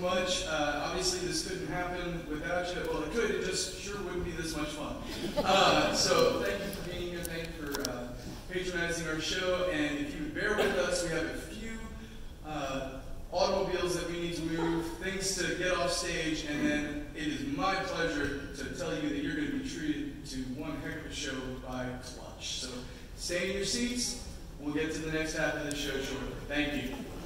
much. Obviously, this couldn't happen without you. Well, it could. It just sure wouldn't be this much fun. So thank you for being here. Thank you for patronizing our show. And if you would bear with us, we have a few automobiles that we need to move, things to get off stage, and then it is my pleasure to tell you that you're going to be treated to one heck of a show by Clutch. So stay in your seats. We'll get to the next half of the show shortly. Thank you.